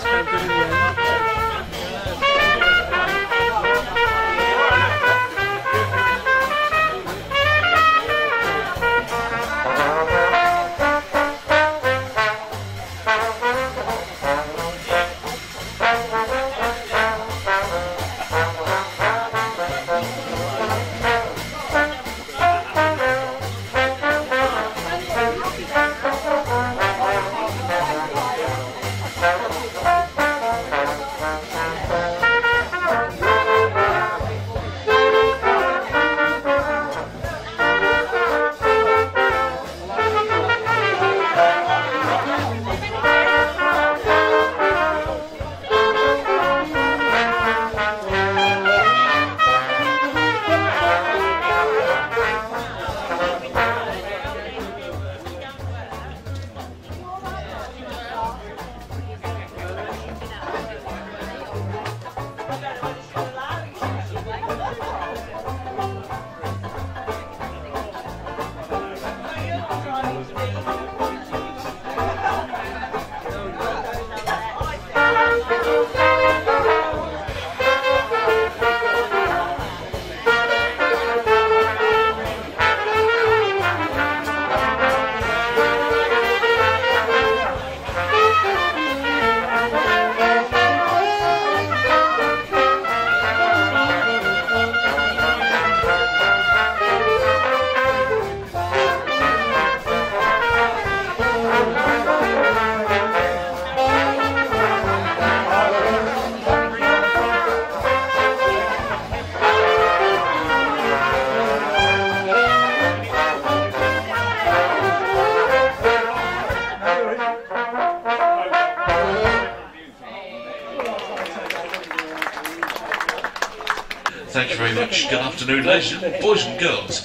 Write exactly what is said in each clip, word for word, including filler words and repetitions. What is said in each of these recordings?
Thank you very much. Good afternoon, ladies, boys and girls.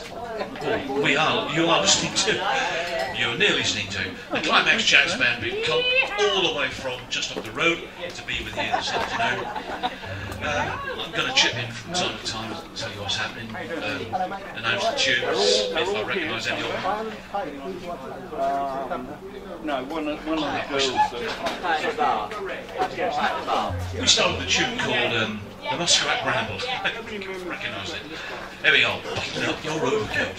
We are, you are listening to, you are nearly listening to the Climax Jazz Band. We've come all the way from just up the road to be with you this afternoon. Uh, I'm going to chip in from time to time and tell you what's happening, um, announce the tunes, if I recognise any of them. Um, no, one of, one of the girls that... We started with a tune called um, The Muskrat Ramble. Recognise it. There we go. Button up your overcoat.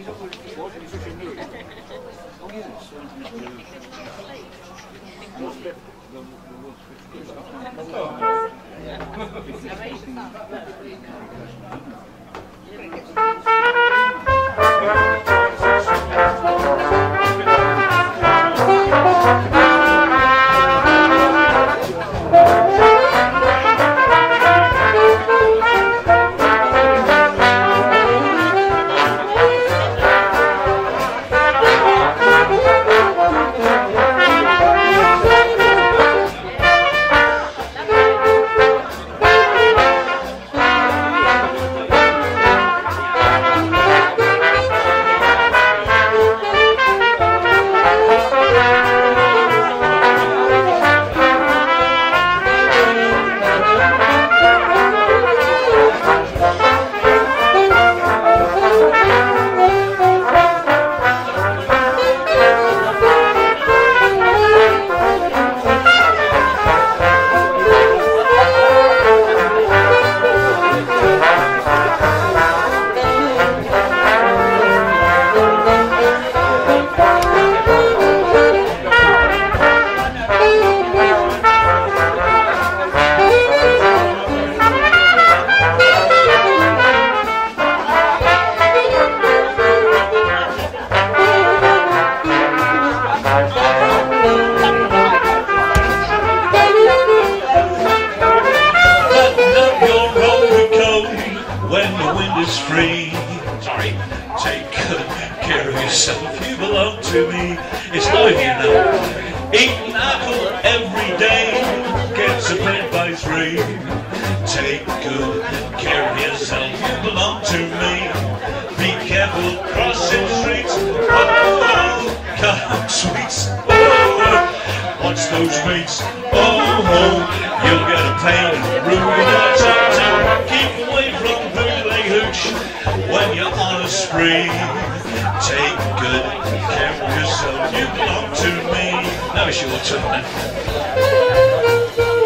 Free. Sorry. Take good care of yourself. You belong to me. It's life, you know. Eat an apple every day. Gets a bread by three. Take good care of yourself. You belong to me. Be careful crossing streets. Oh, oh, come sweets. Oh, oh, watch those mates. Oh, oh, you'll get a pain. Ruin your time. Keep away from when you're on a spree. Take good care of yourself. You belong to me. Now it's your turn.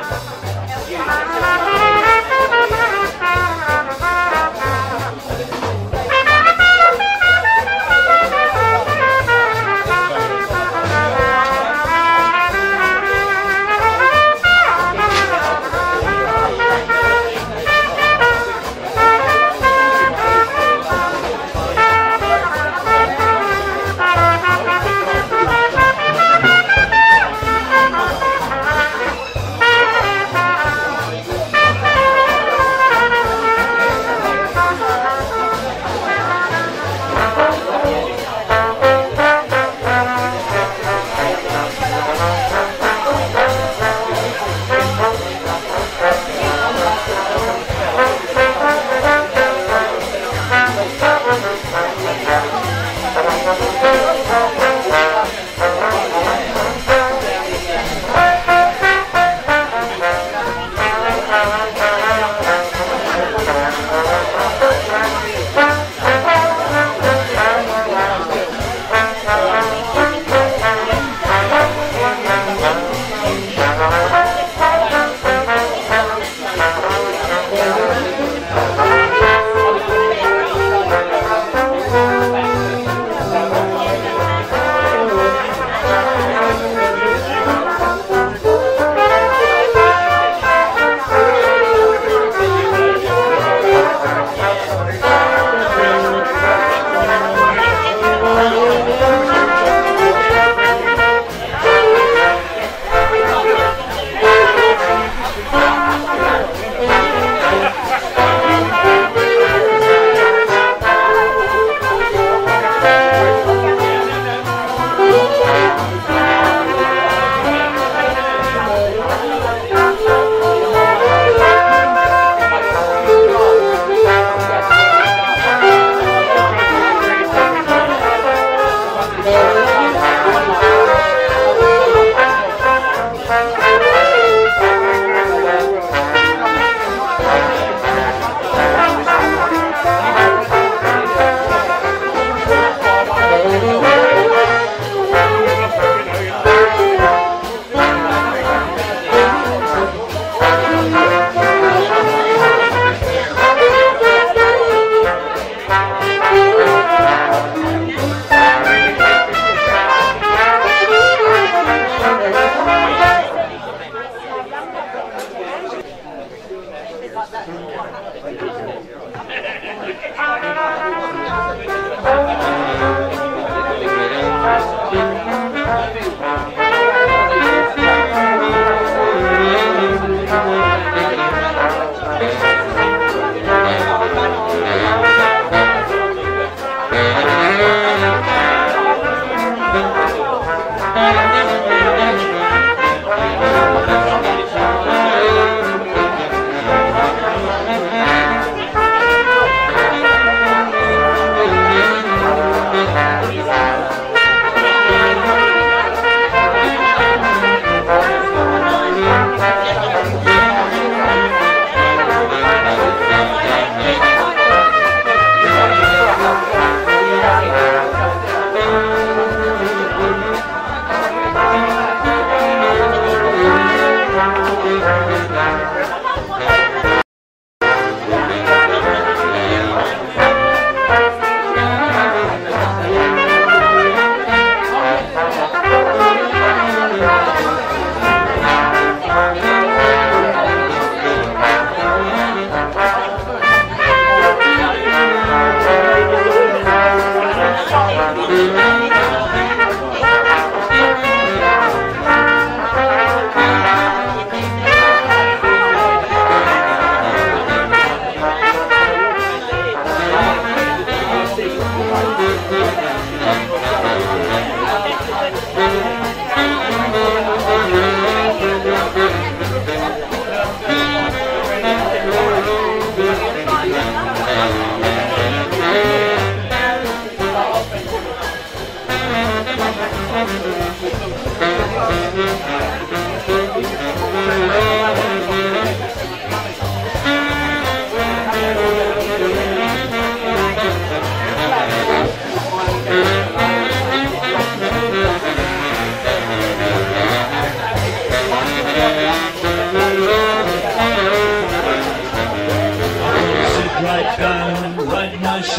Thank you.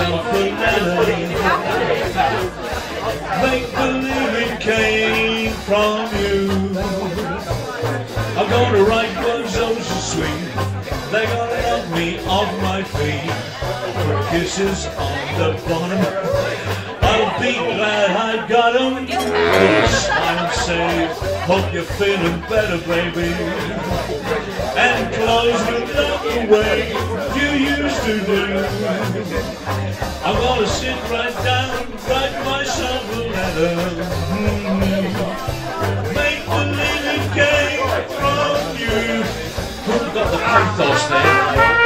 infinity. Make believe it came from you. I'm gonna write words so sweet, they're gonna knock me off my feet. For kisses on the bottom, I'll be glad I got them. Little smile and say, hope you're feeling better, baby. And close your love the way you used to do. I'm gonna sit right down and write myself a letter. Mm-hmm. Make believe it came from you. Who's got the pathos there?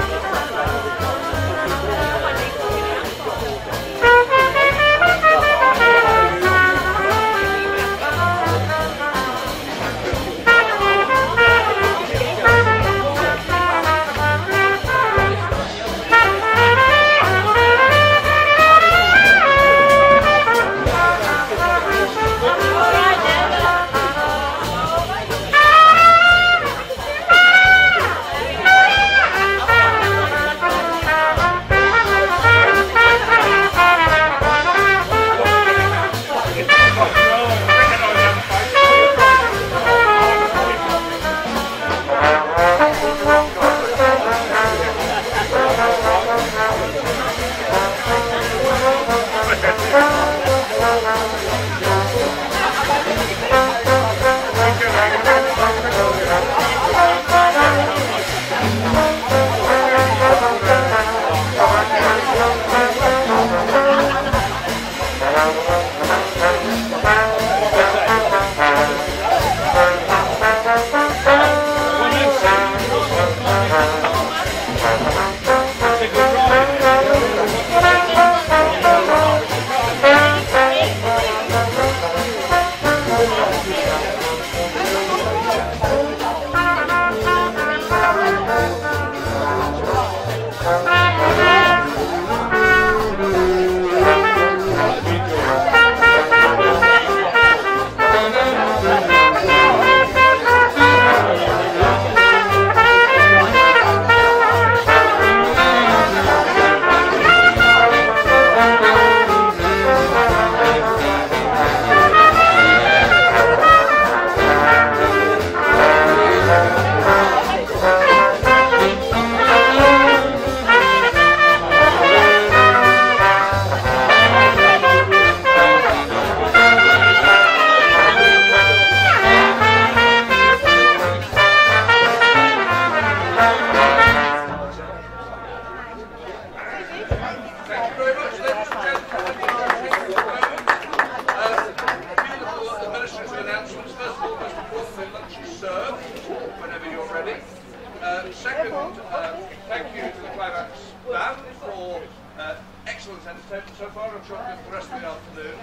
Second, uh, thank you to the Climax Band for uh, excellent entertainment so far. I'm sure it'll be the rest of the afternoon.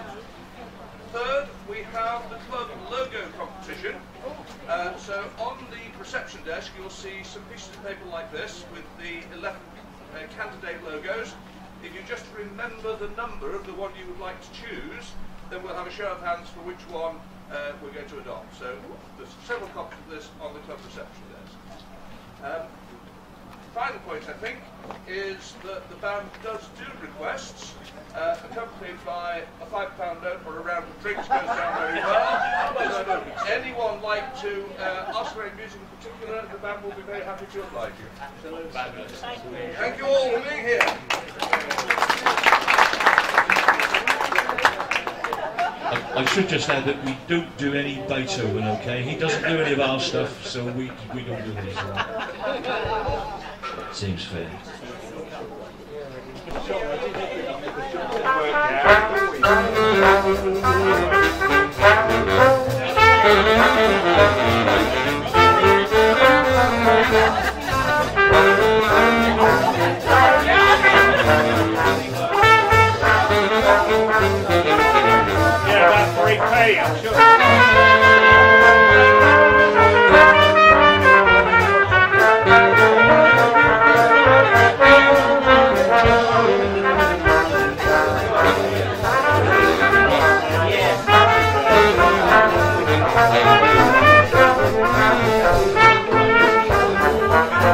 Third, we have the club logo competition. Uh, so on the reception desk you'll see some pieces of paper like this with the eleven uh, candidate logos. If you just remember the number of the one you would like to choose, then we'll have a show of hands for which one uh, we're going to adopt. So there's several copies of this on the club reception desk. Um, final point, I think, is that the band does do requests, uh, accompanied by a five pound note or a round of drinks goes down very well. Does anyone like to uh, ask for any music in particular? The band will be very happy to oblige you. Thank you all for being here. I should just add that we don't do any Beethoven, okay? He doesn't do any of our stuff, so we, we don't do his. Seems fair. Hey, I'm sure. Yeah.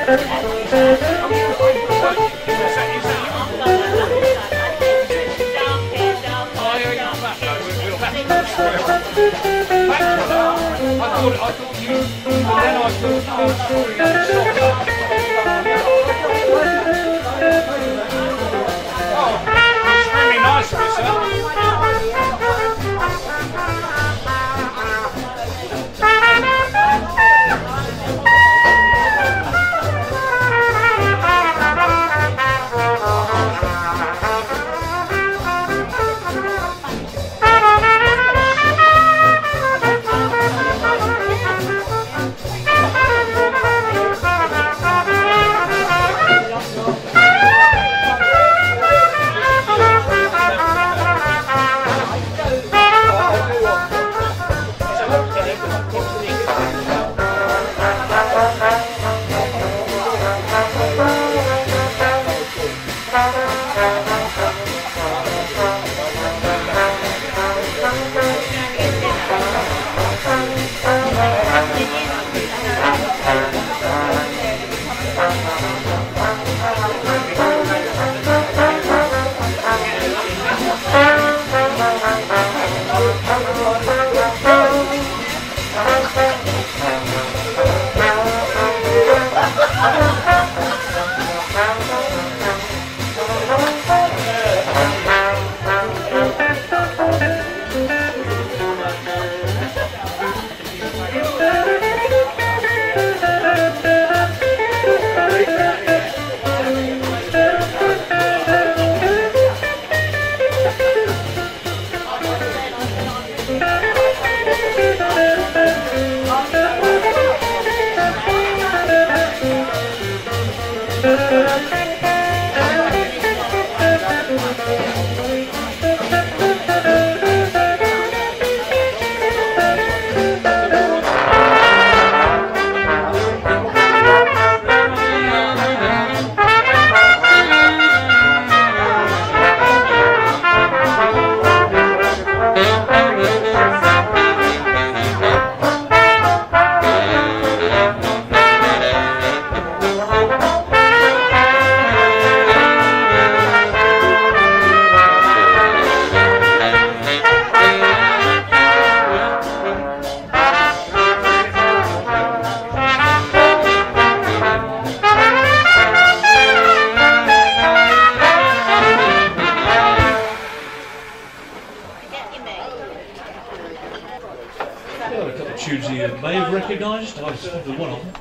Recognised, I was the one on.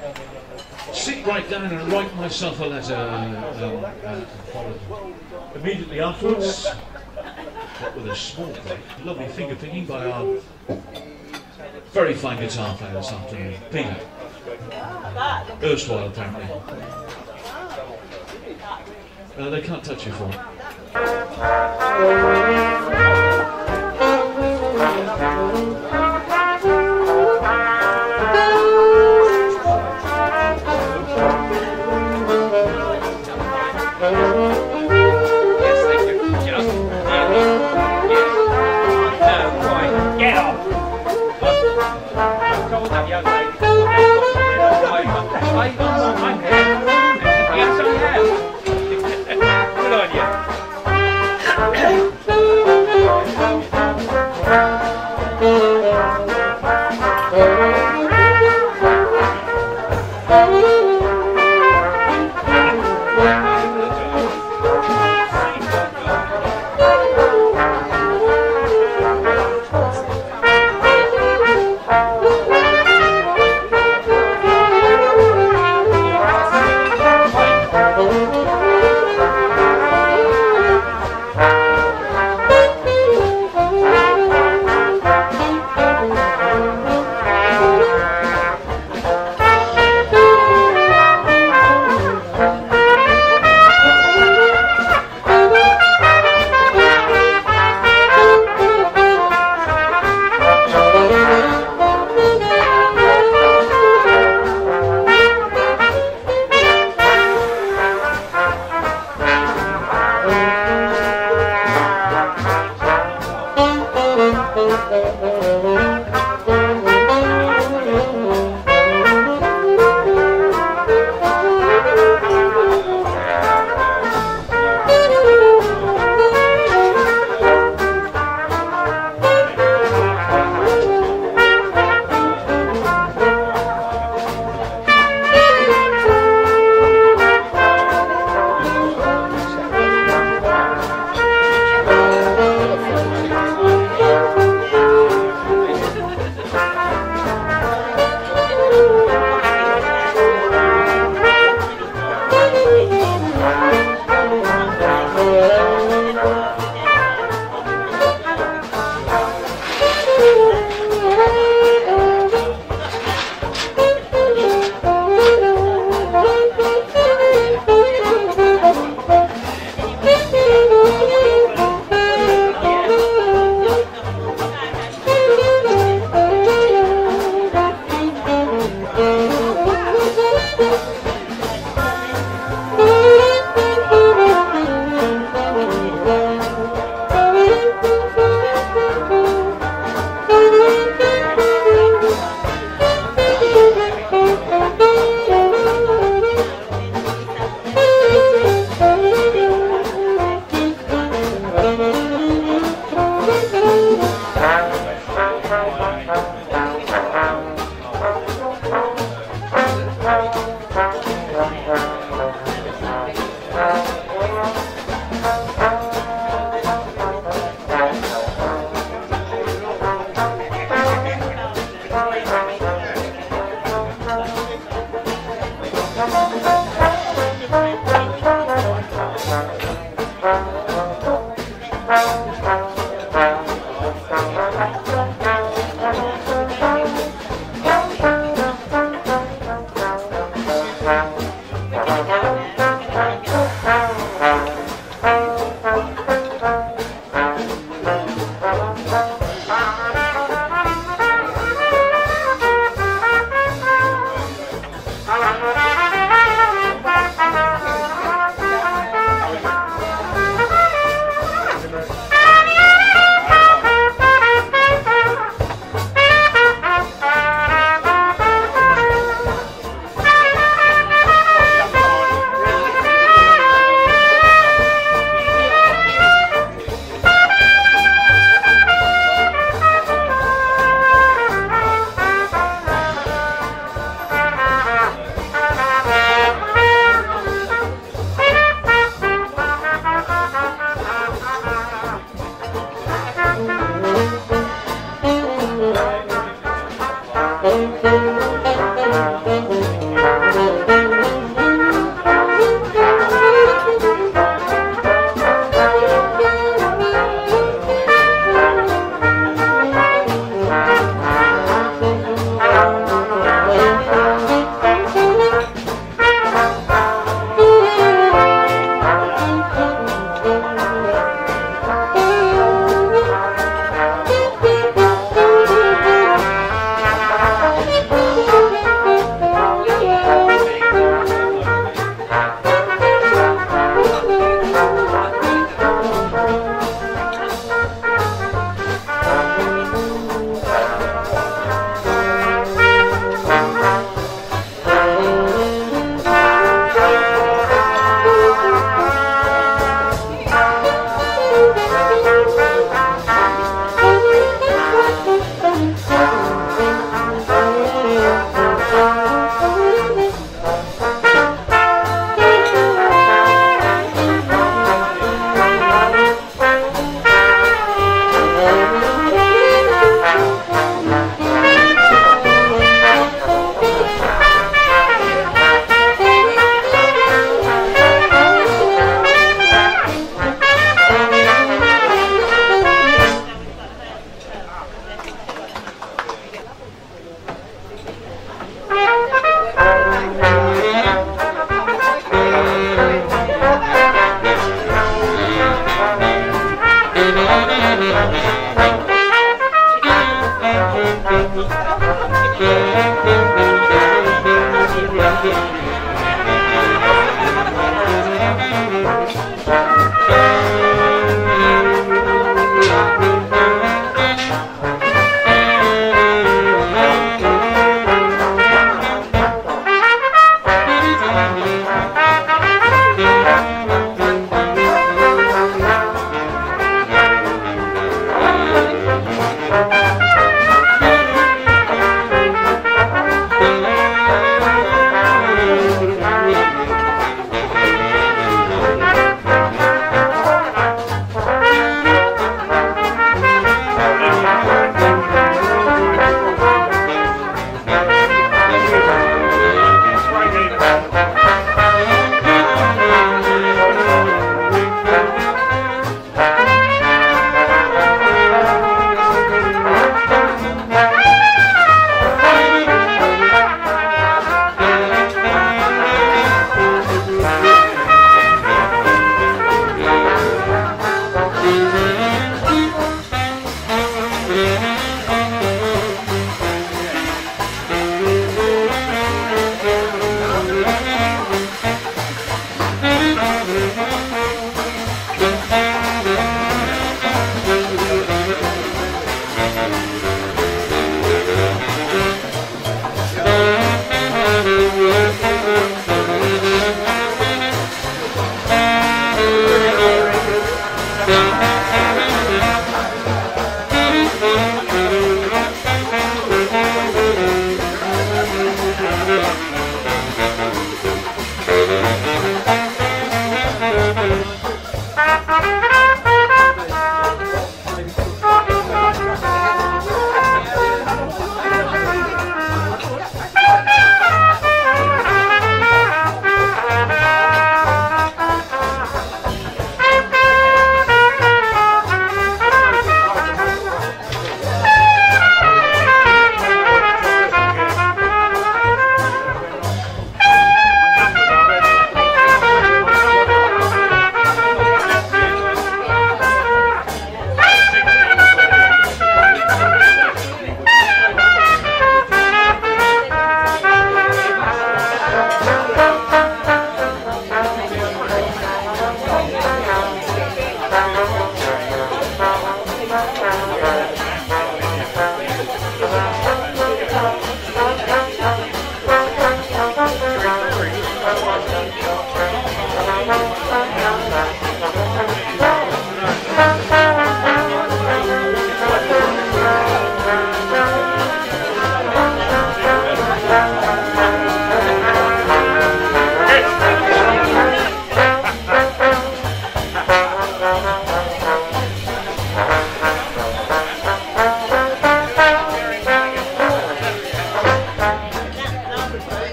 Sit right down and write myself a letter um, uh, immediately afterwards, but with a small break. Lovely finger picking by our very fine guitar player this afternoon, Peter. Erstwhile, apparently. Uh, they can't touch you for it.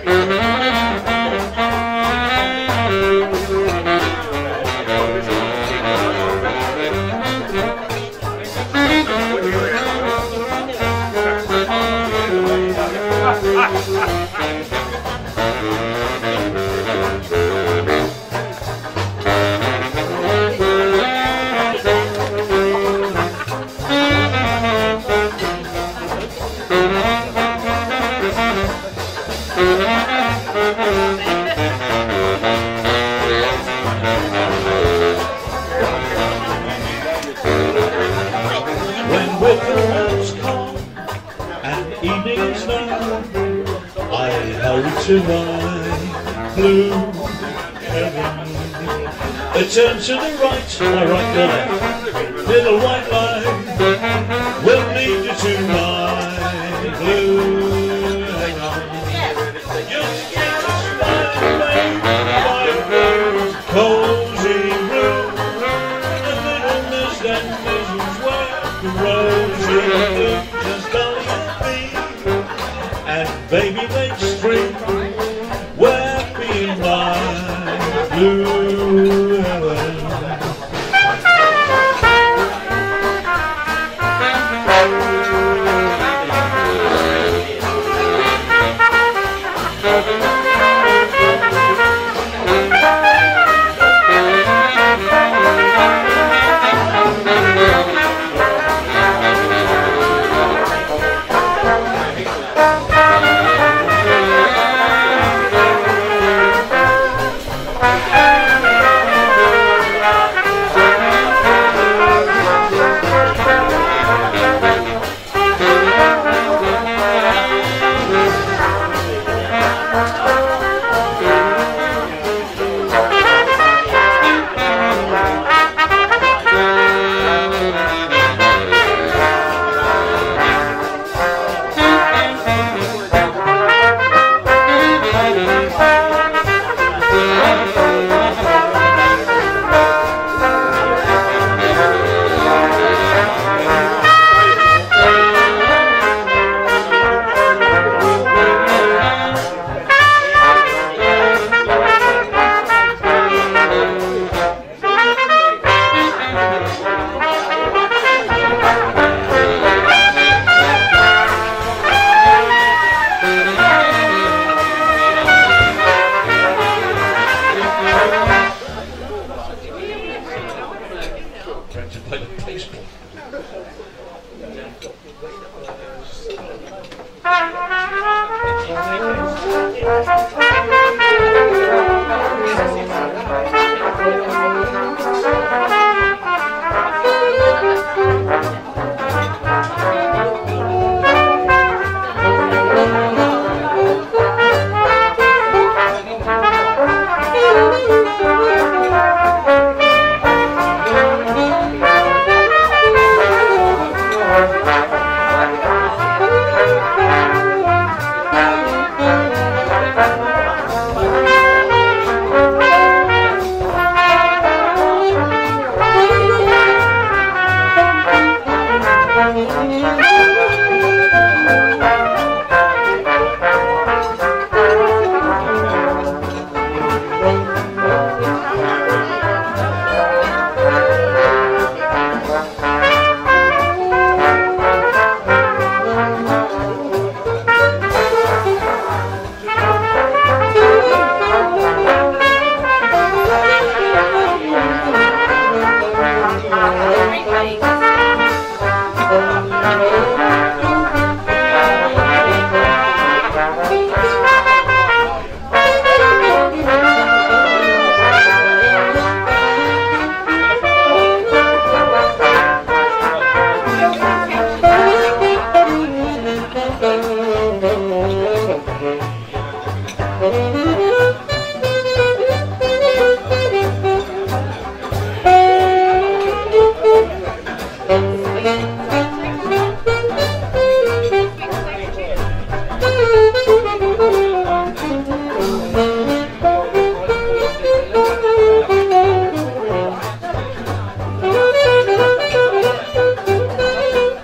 To my blue heaven. A turn to the right, I right the left. Little white line will lead you to my blue heaven. Just get a smile away, my blue cozy room. A little mist and missions where the rosy bloom. Just dolly and me, and baby makes three. Blue heaven.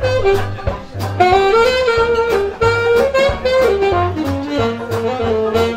Thank you.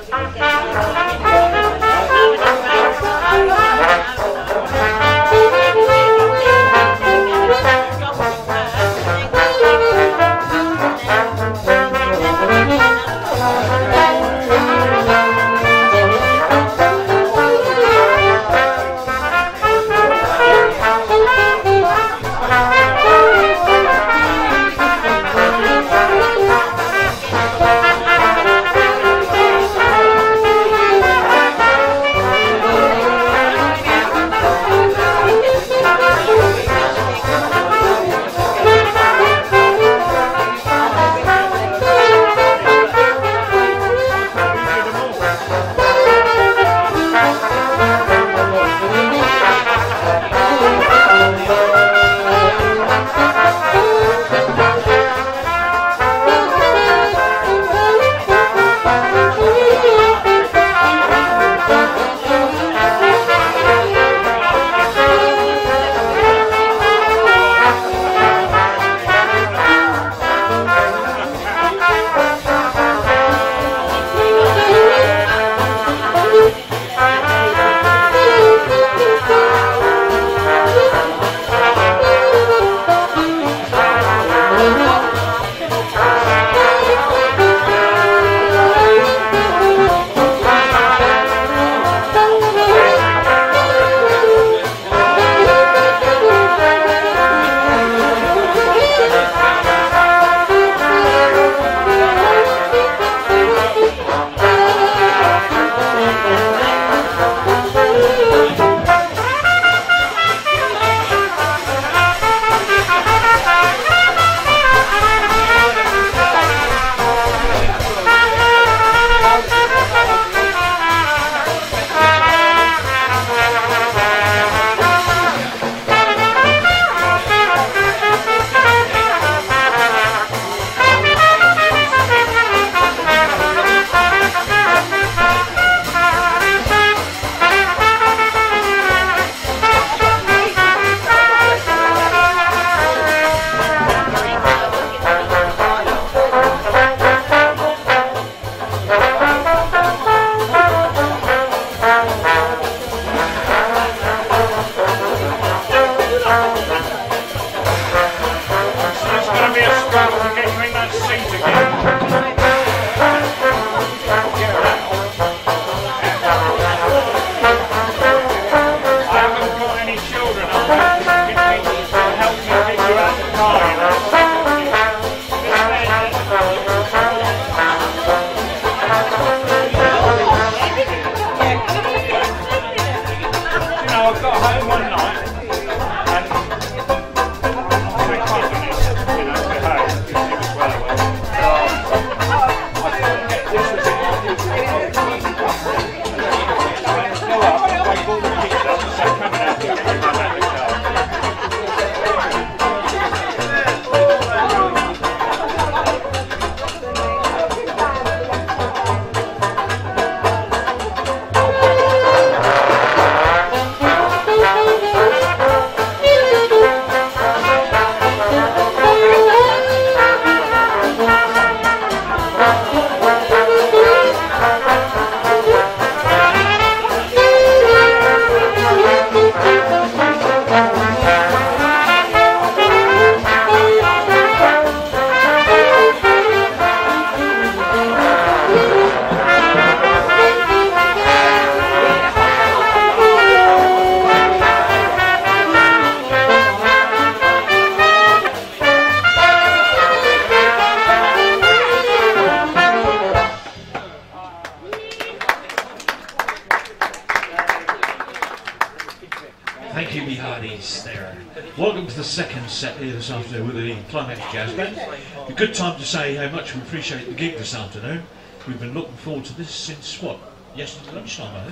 Welcome to the second set here this afternoon with the Climax Jazz Band. A good time to say how much we appreciate the gig this afternoon. We've been looking forward to this since, what, yesterday lunchtime, I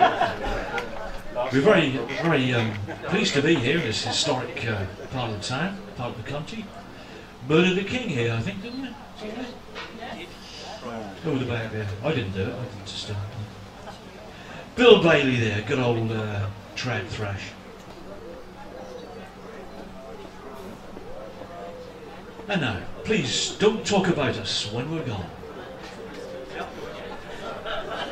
think. We're very, very um, pleased to be here in this historic uh, part of the town, part of the country. Murdered the King here, I think, didn't we? Over the back there. I didn't do it. I didn't just, uh, Bill Bailey there, good old uh, trad thrash. And now, please don't talk about us when we're gone.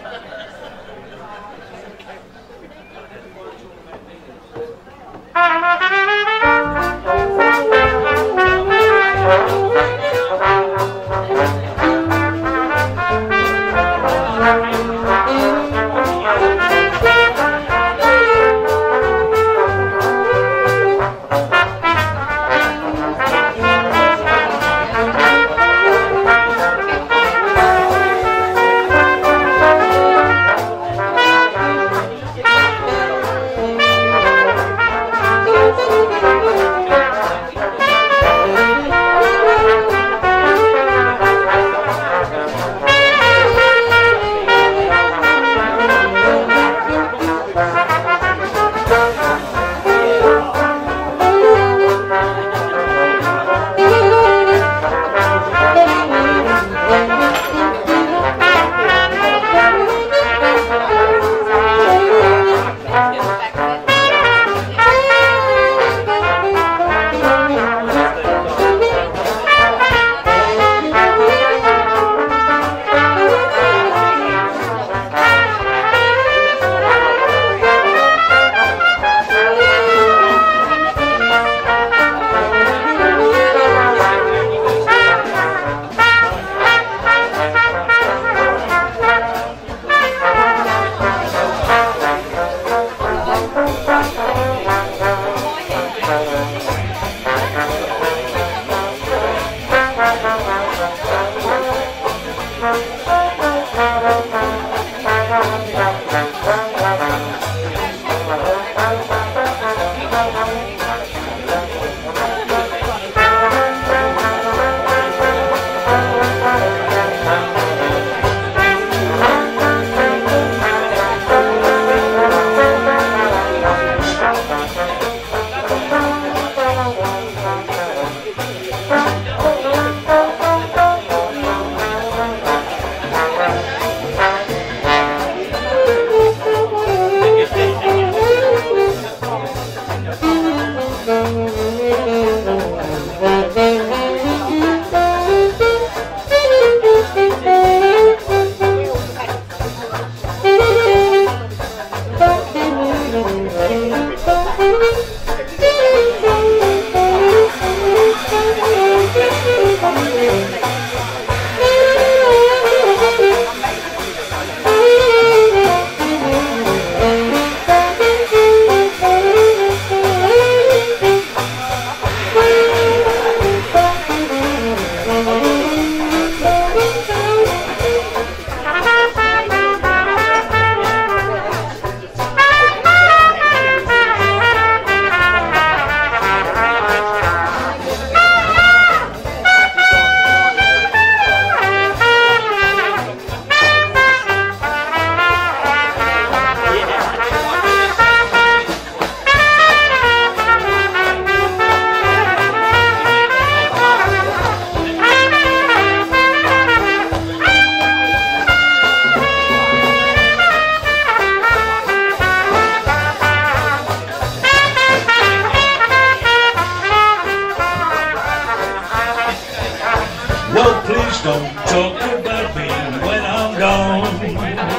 Well, please don't talk about me when I'm gone.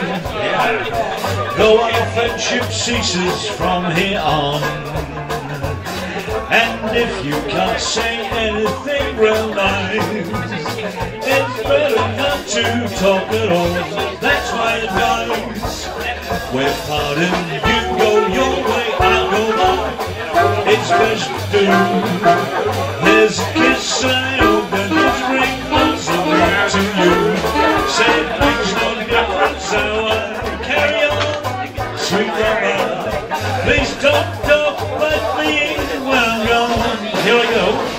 Yeah. Though our friendship ceases from here on. And if you can't say anything real nice, it's better not to talk at all. That's my advice. We're parting, you go your way, I'll go mine. It's best to do. There's a kiss I hope that this ring means something to you. Say it makes no difference, so I carry on, sweet mama. Please don't talk about me when I'm gone. Here we go.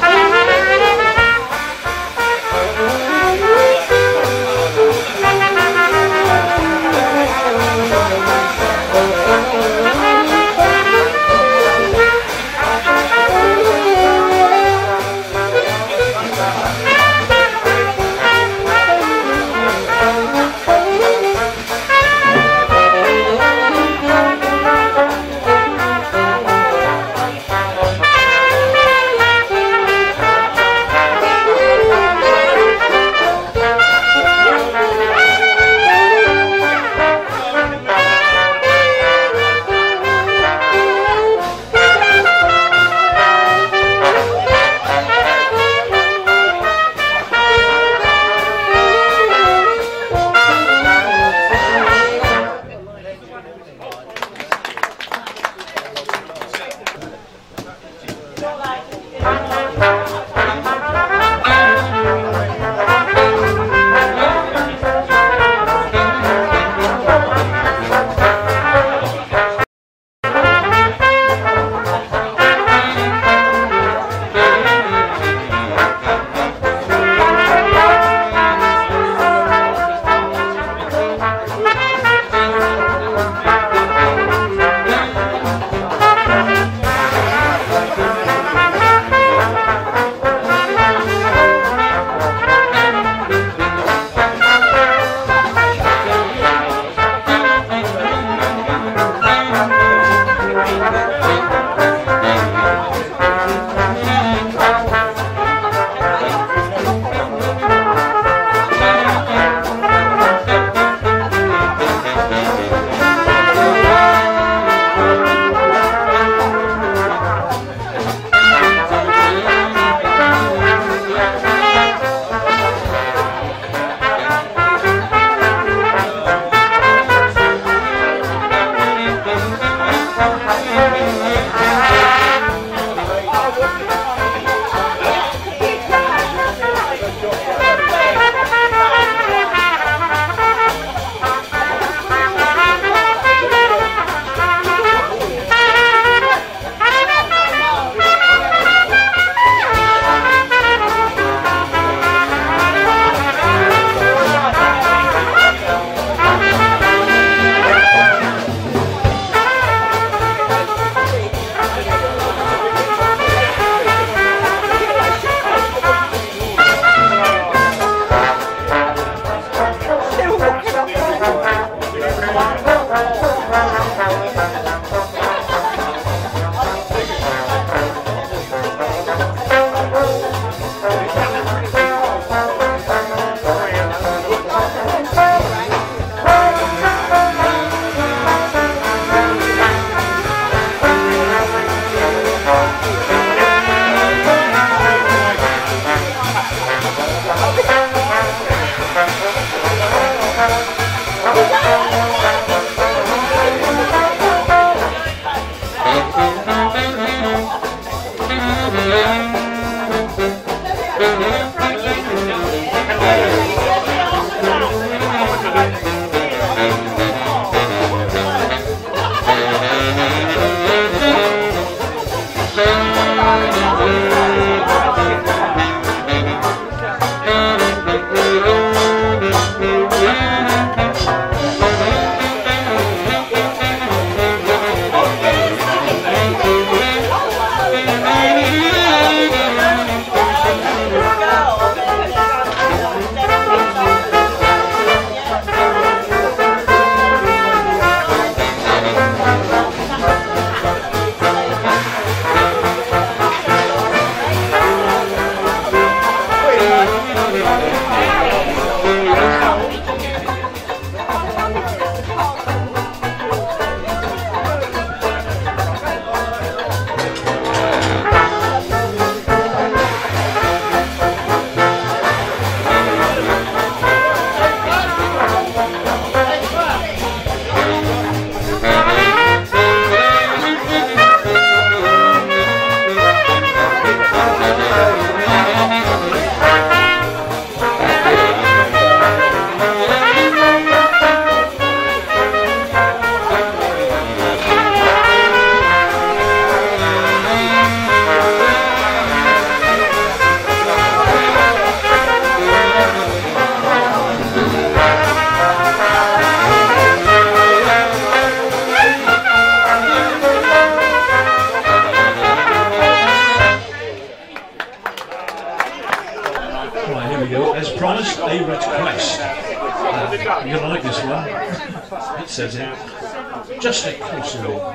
like this one. It says it. Just a course of it.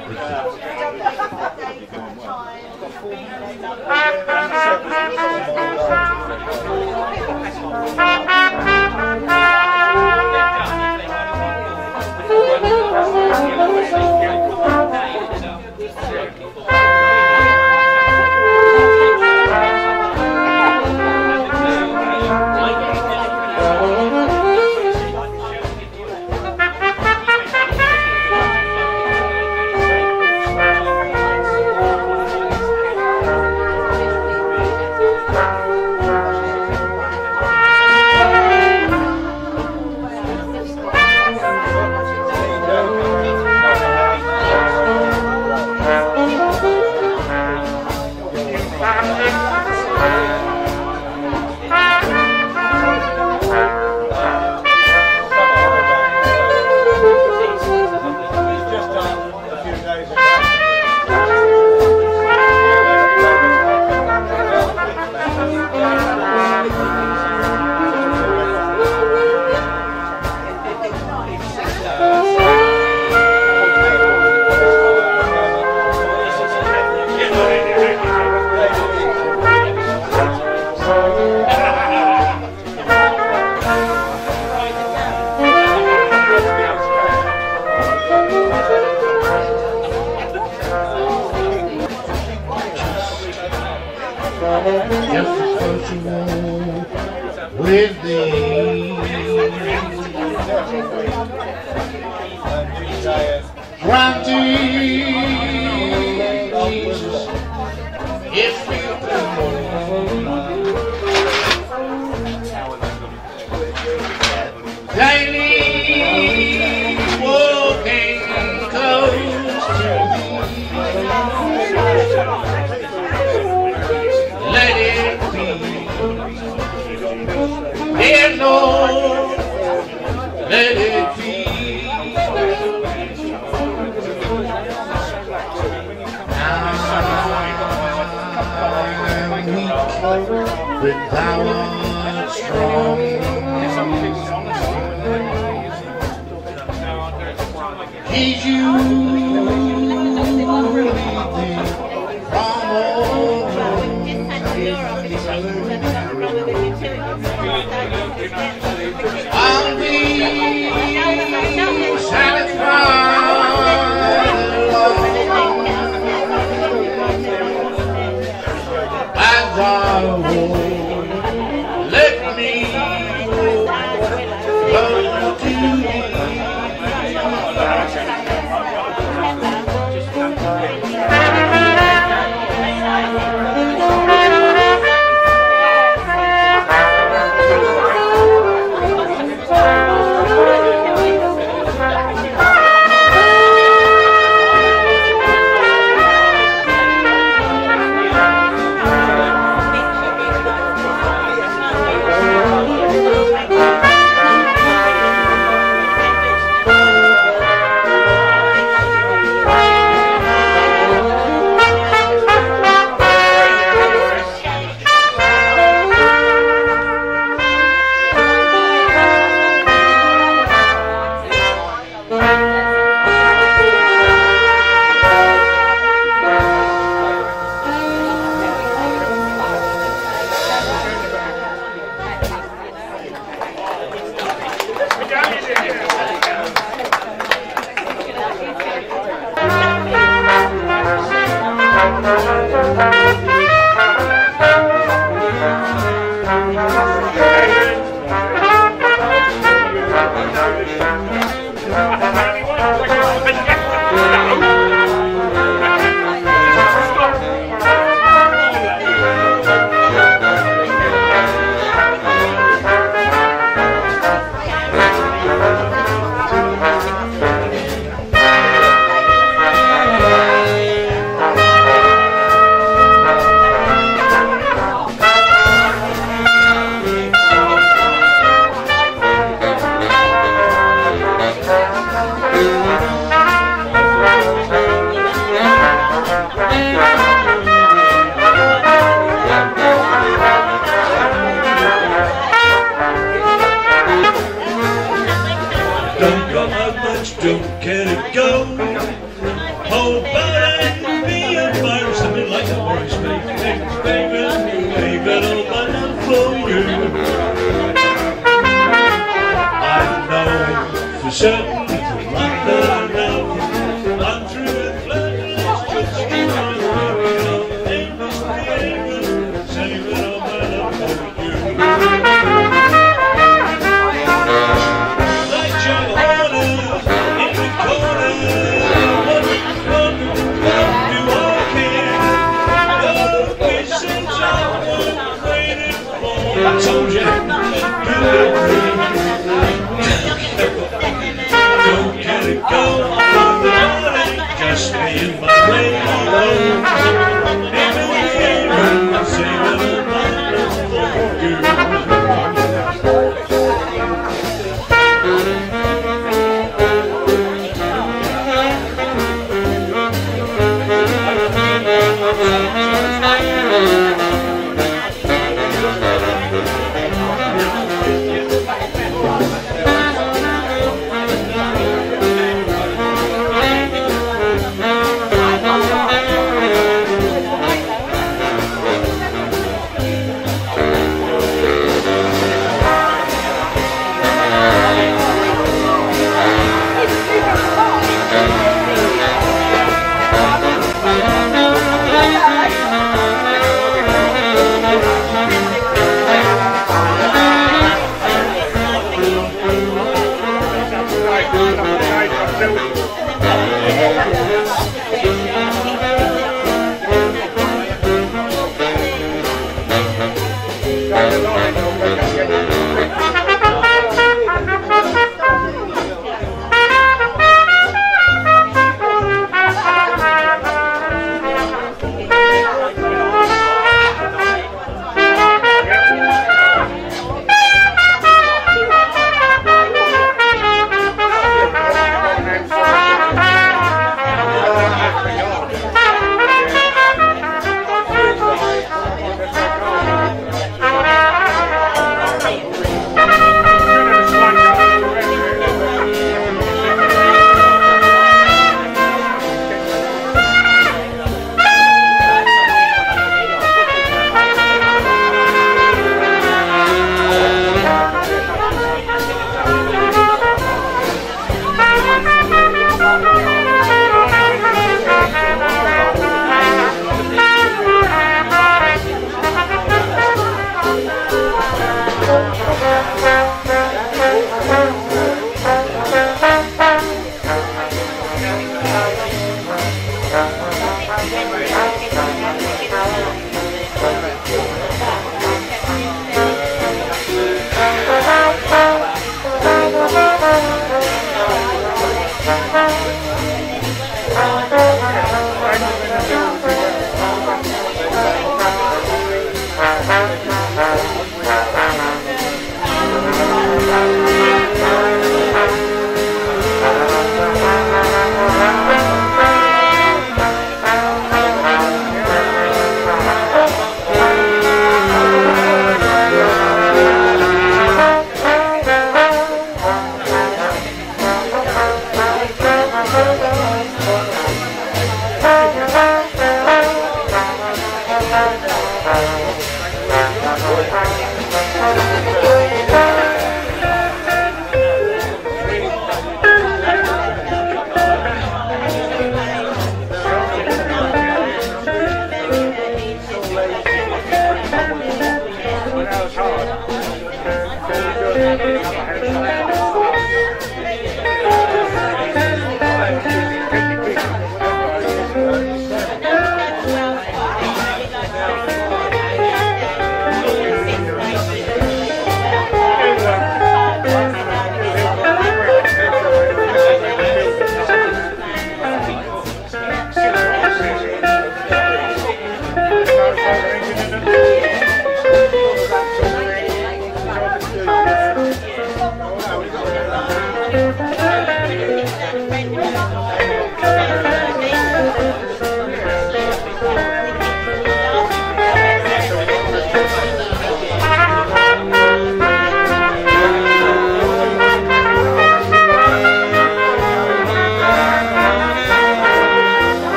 With thee, granted, Jesus, if you daily walking close to thee, let it be. Dear Lord, let it be. I'm weak, but thou art strong. Heed you lead thee from all. I'll be satisfied alone as I walk. Let me go to thee. Don't got that much, don't care to go. Oh, but I'd be embarrassed to be like a Morris baby, baby, baby, all my love for you. I know for certain if we like that now, I'm through with flirting, let's just keep on working. Ain't this the aim, saving all my love for you. Like your orders in the corner, what, what, what do I care? Your kisses are what I'm waiting for. I told you, you don't get it go, just me and my radio. Even the air, I'm saving all my love for you.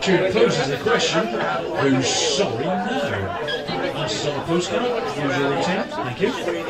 Jude poses the question, who's sorry now? Answers on the postcard, usual routine, thank you.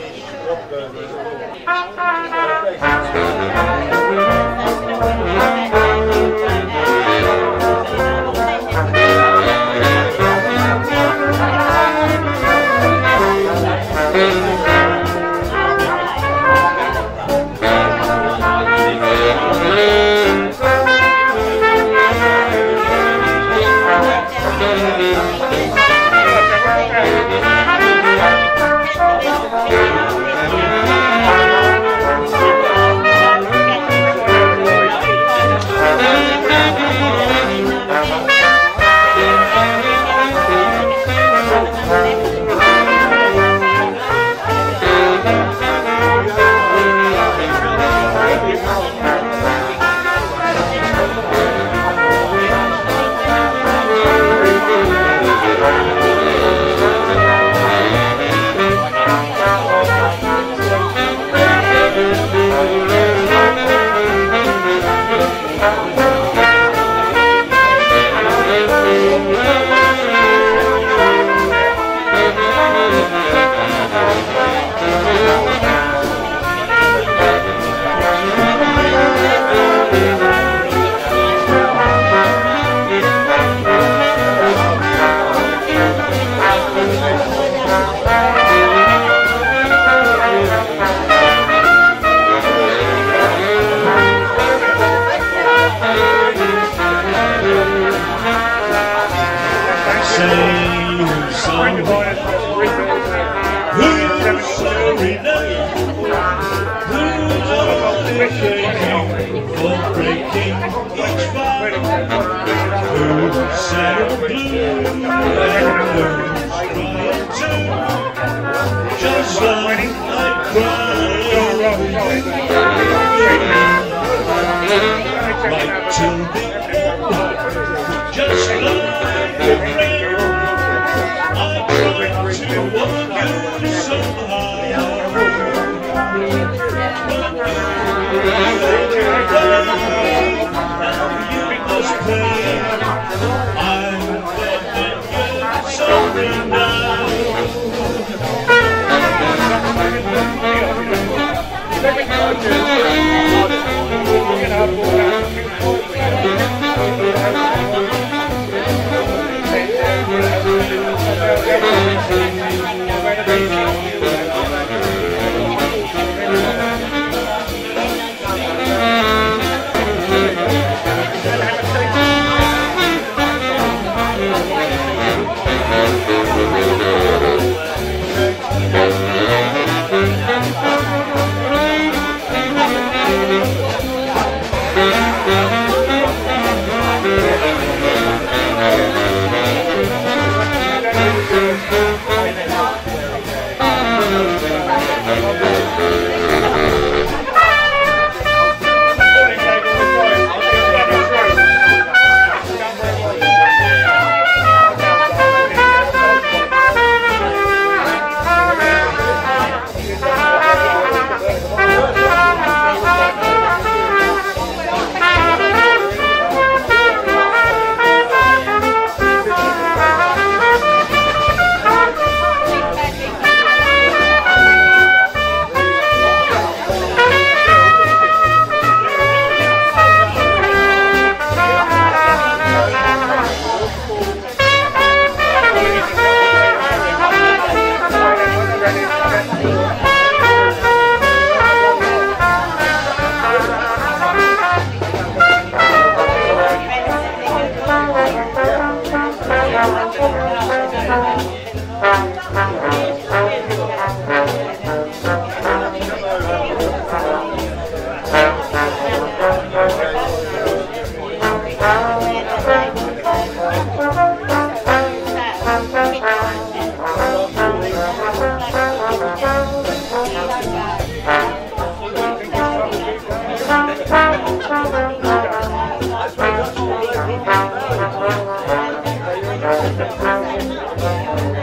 Thank you.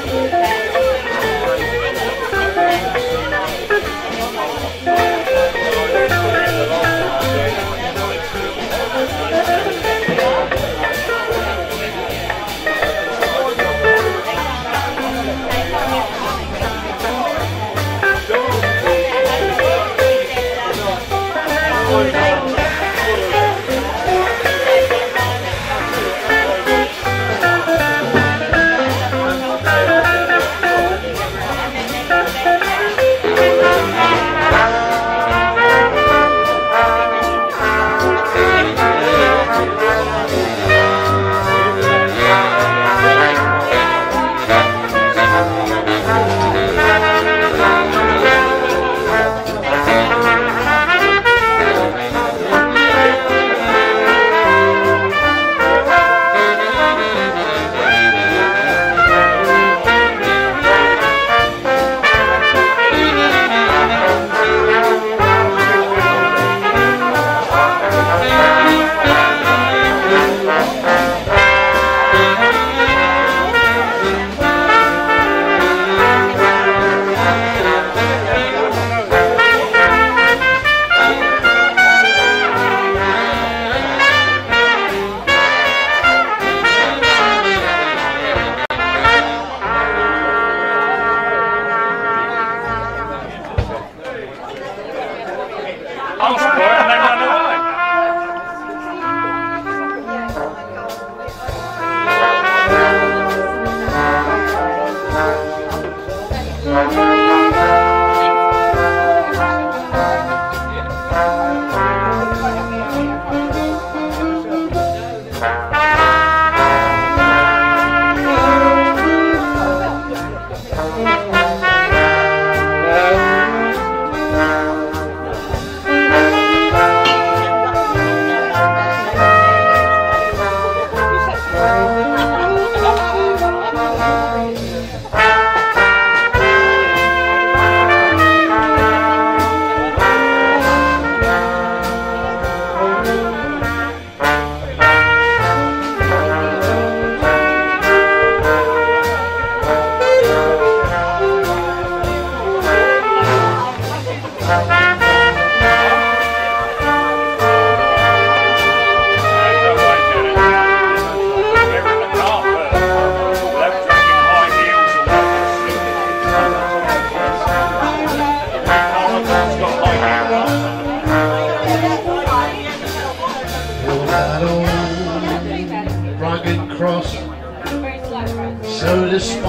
so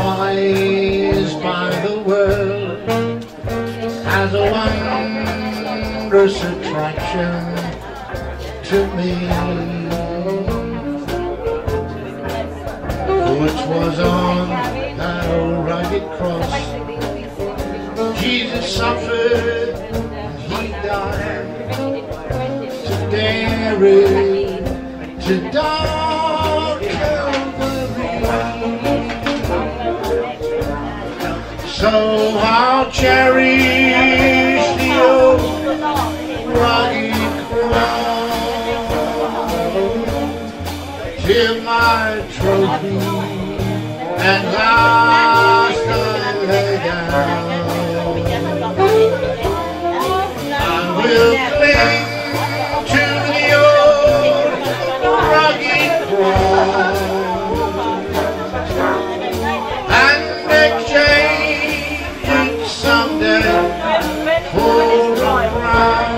despised by the world, has a wondrous attraction to me. Which was on that old rugged cross, Jesus suffered and he died to dare it, to dark Calvary. So I'll cherish the old rugged cross till my trophy and last I lay down. I will cling to the old rugged cross and exchange it someday for a crown.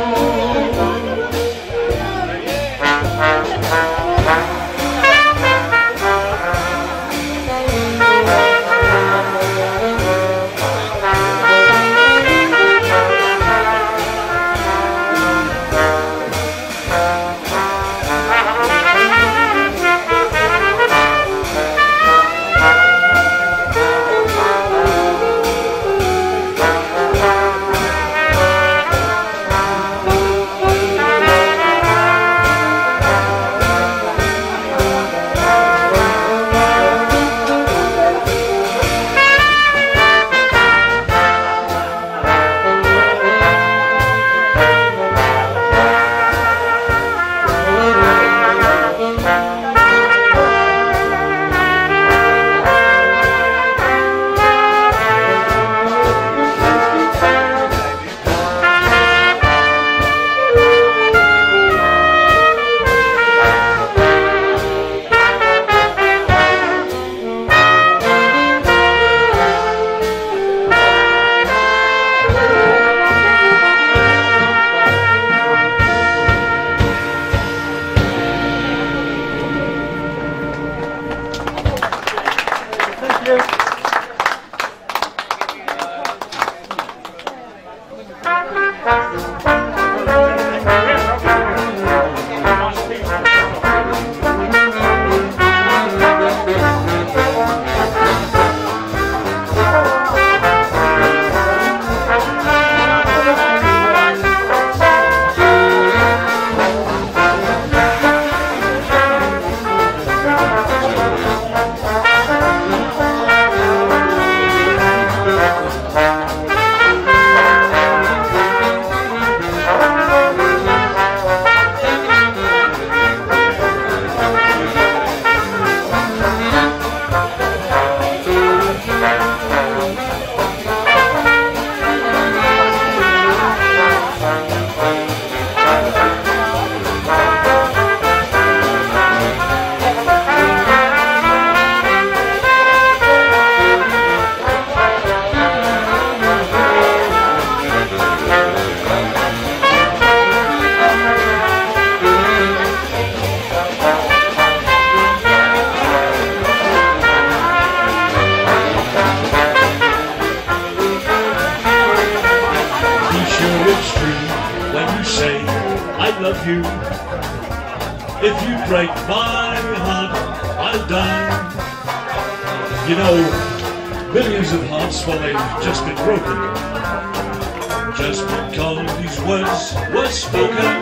love you. If you break my heart, I'll die. You know, millions of hearts, well, they've just been broken, just because these words were spoken.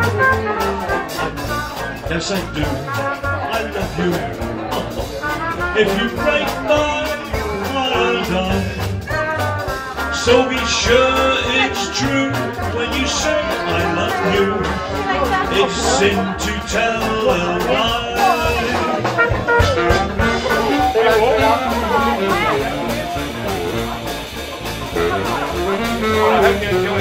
Yes, I do. I love you. If you break my heart, I'll die. So be sure it's true when you say I love you. It's sin to tell a lie. I hope you enjoy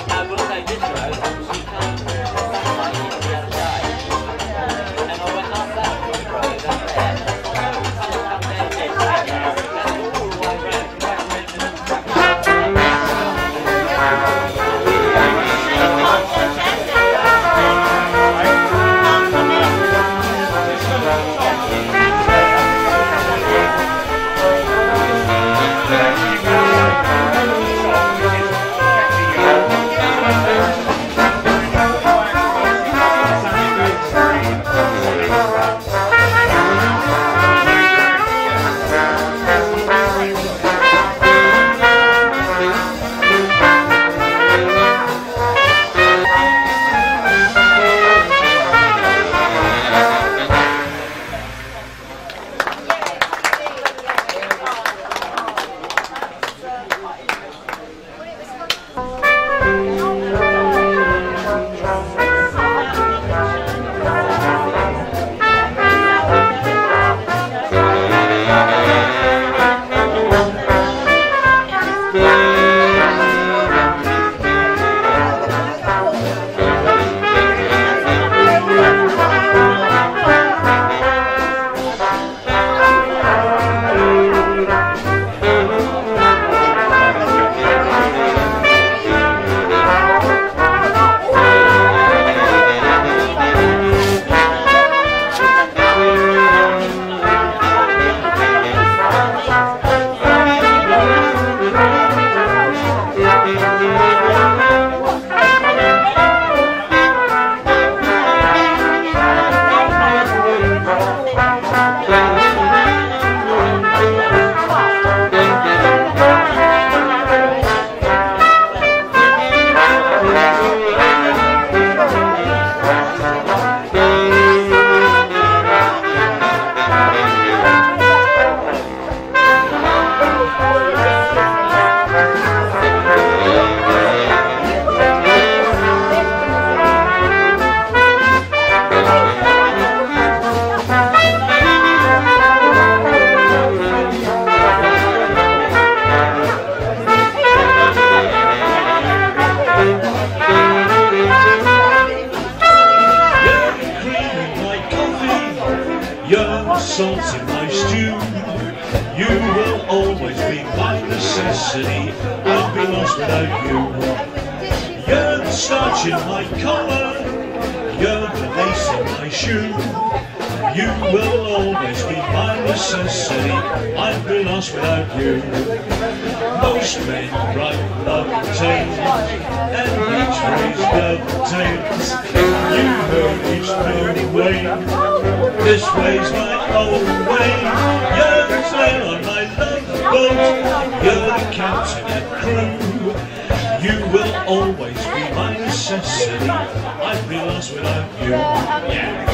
And I went up lost without you. You're the starch in my collar, you're the lace in my shoe. You will always be my necessity, I'd be lost without you. Most men write love tales, and each phrase love tales. You heard each pretty way, this way's my old way. You're the sail on my love boat, you're the captain and crew. You will always be my necessity, I'd be lost without you. Yeah.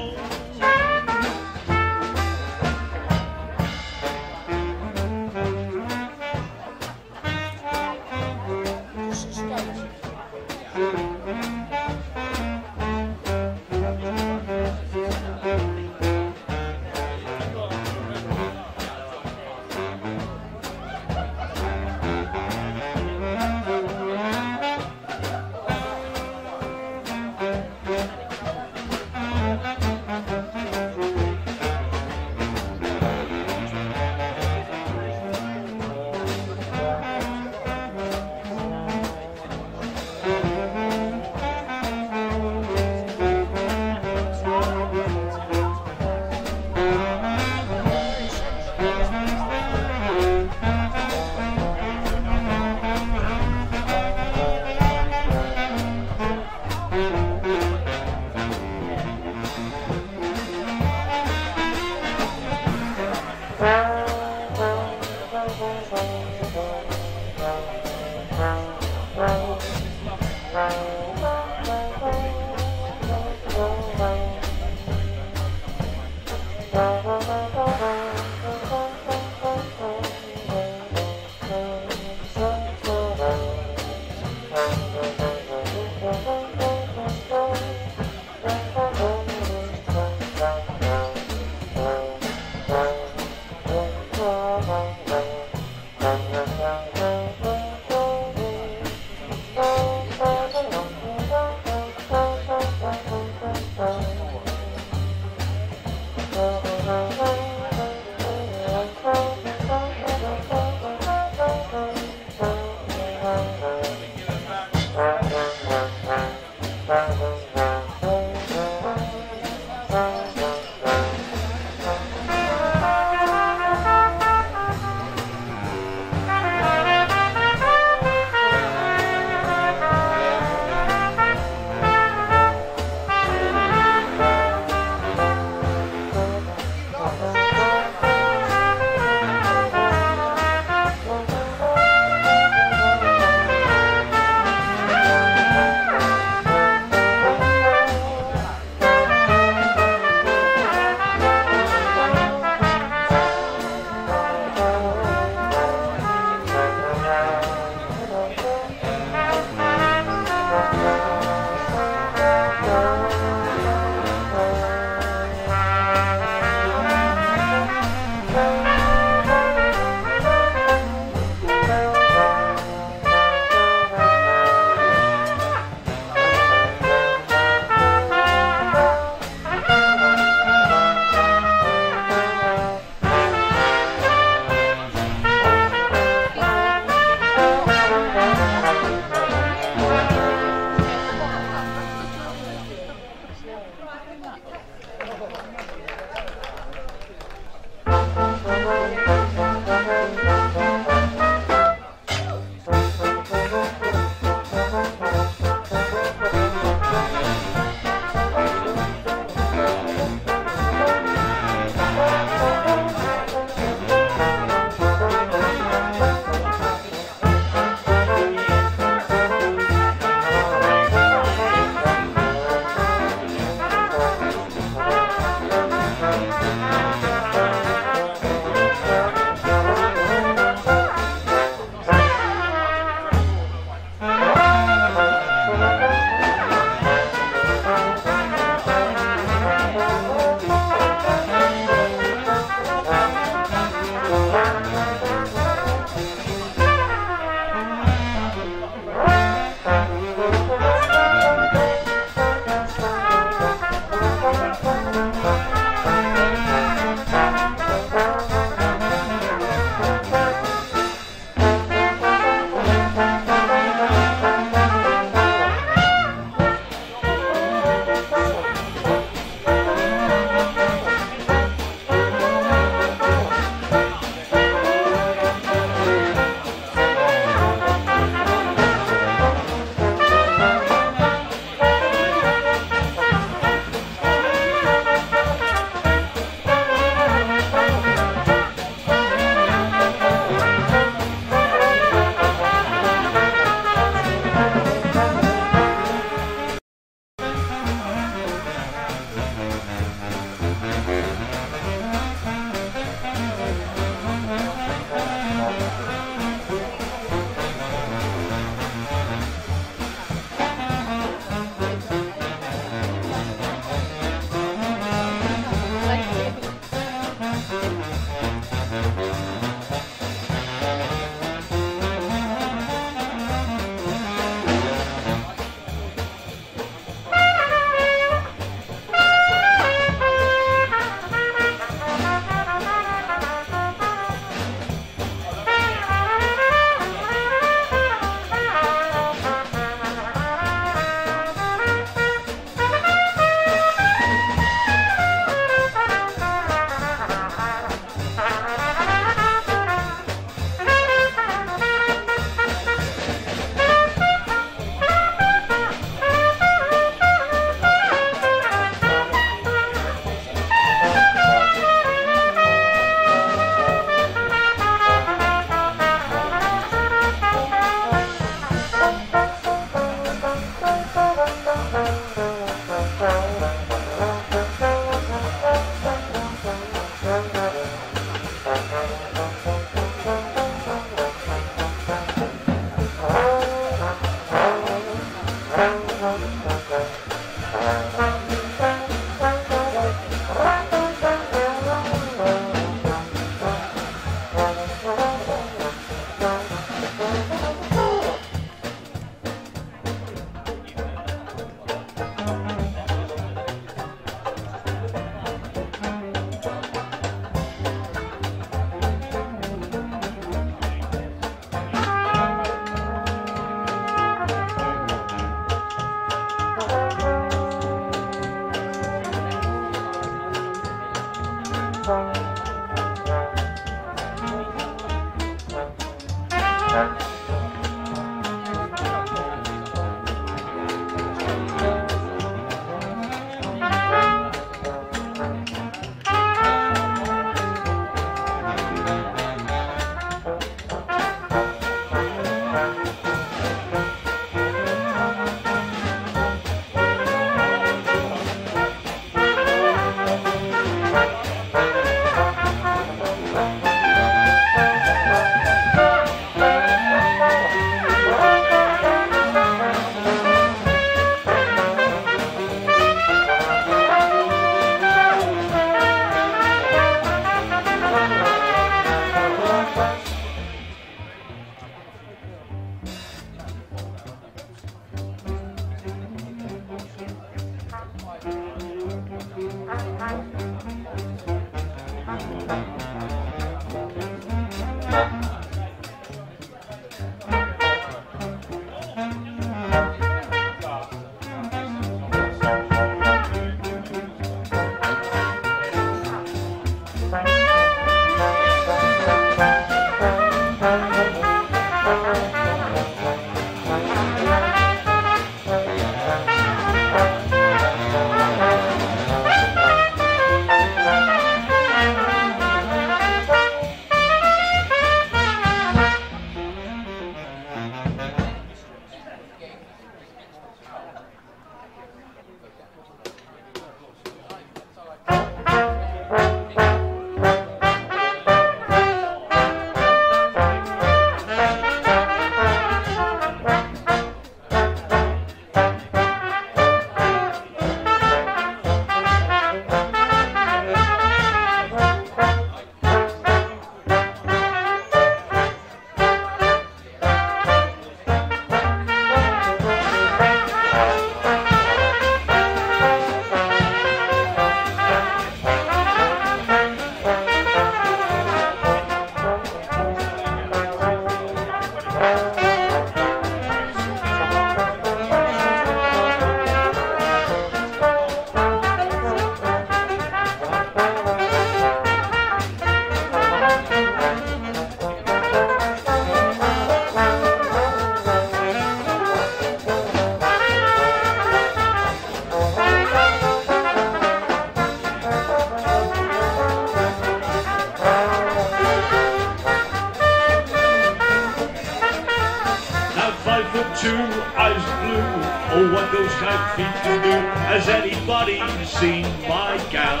Oh, what those kind of feet can do. Has anybody seen my gal?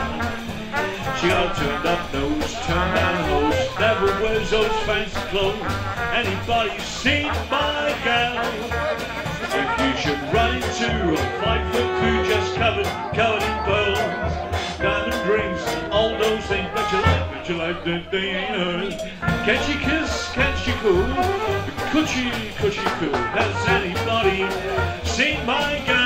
She got a turned up nose, turned down hose, never wears those fancy clothes. Anybody seen my gal? If you should run into a five-foot poo just covered, covered in pearls, diamond rings, all those things, but you like, but you like that they ain't hers. Can she kiss, can she cool? Could she, could she cool? Has anybody seen my gal?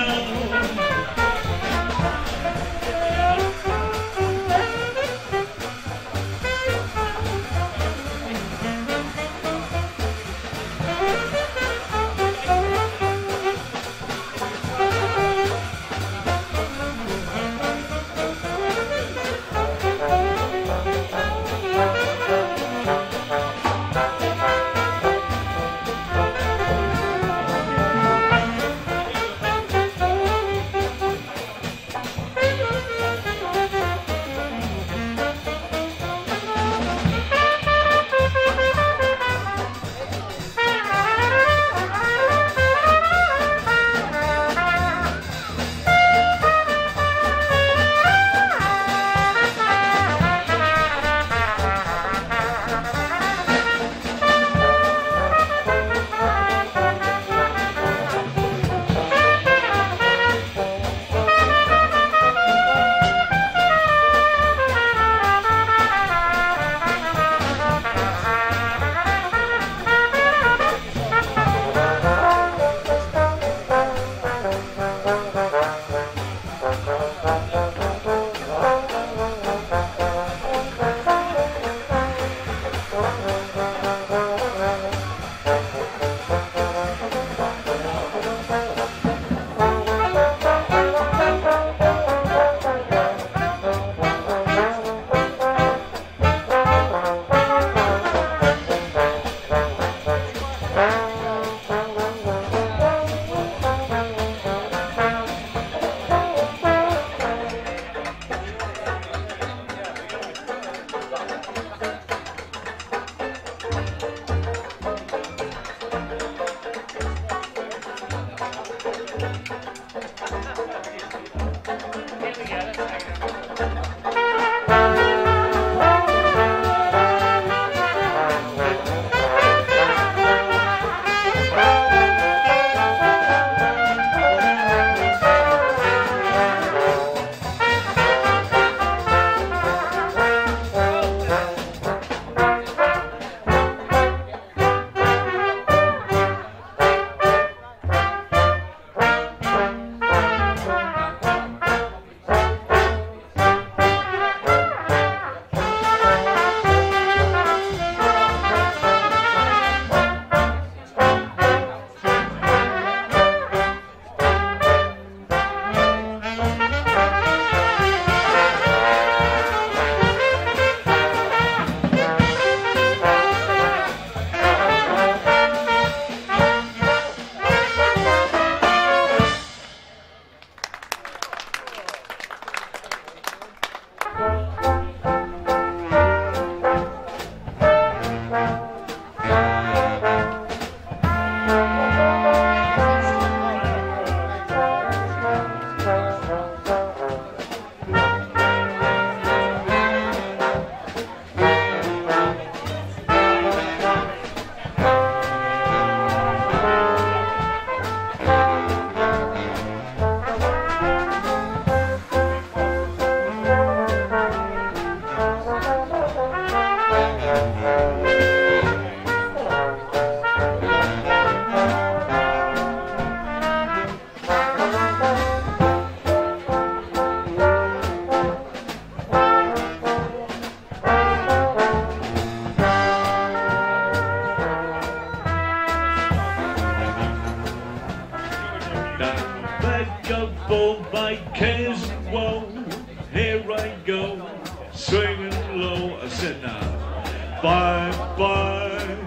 go, swinging low. I said, now, bye bye,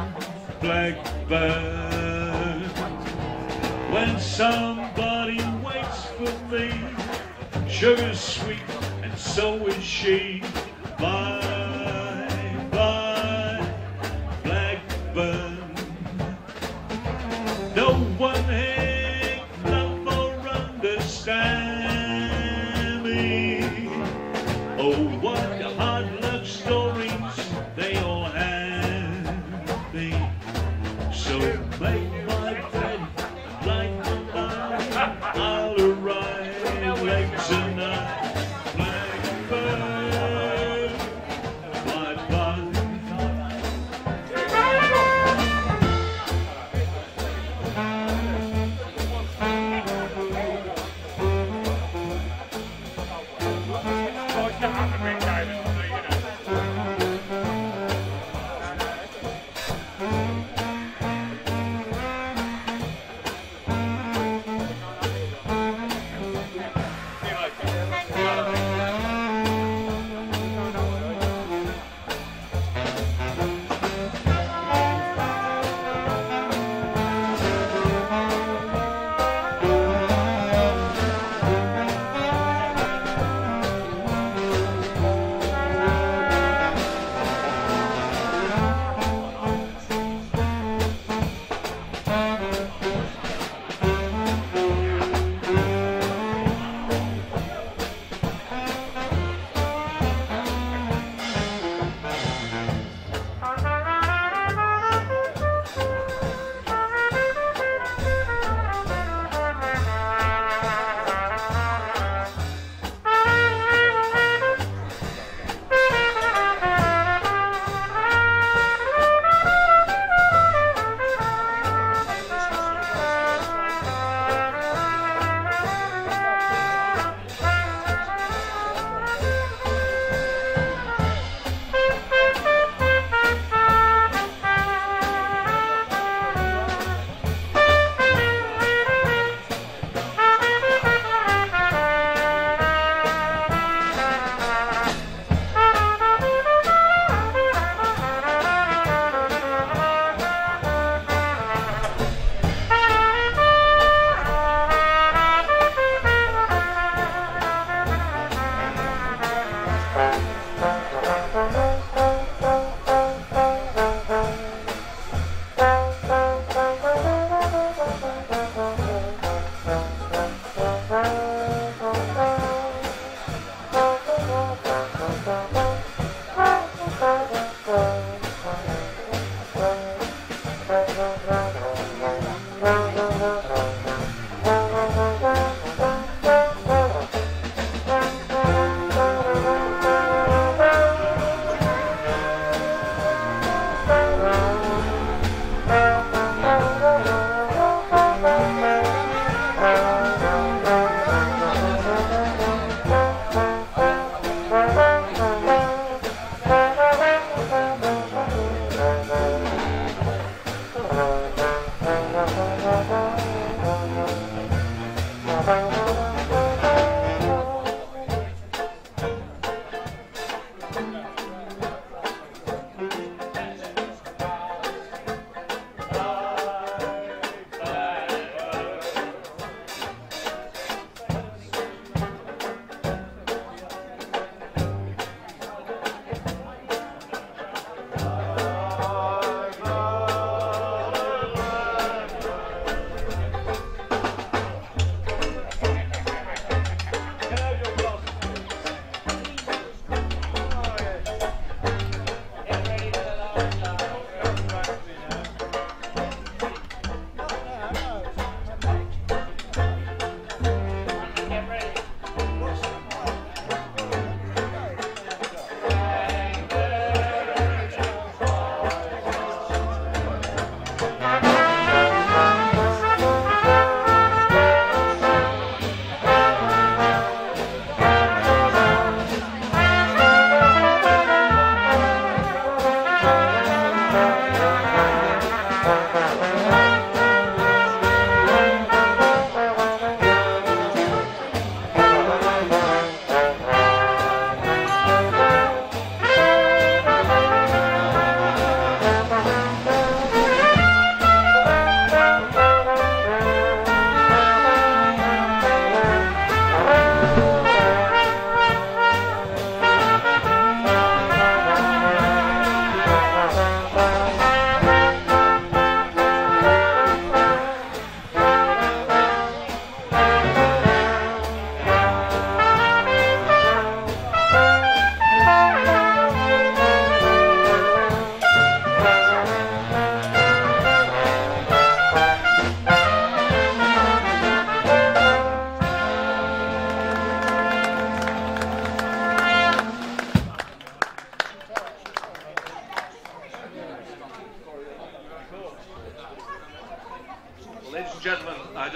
blackbird. When somebody waits for me, sugar's sweet and so is she. Bye bye, blackbird. No one ain't love or understand me. Oh, what hard luck stories they all have me. So make my bed like the night, I'll arrive late tonight. Blackbird, bye-bye. Thank you.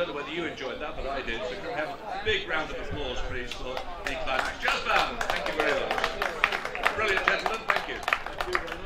don't know whether you enjoyed that, but I did. So can we have a big round of applause, please, for the Climax Jazz Band. Thank you very much. Brilliant, gentlemen. Thank you.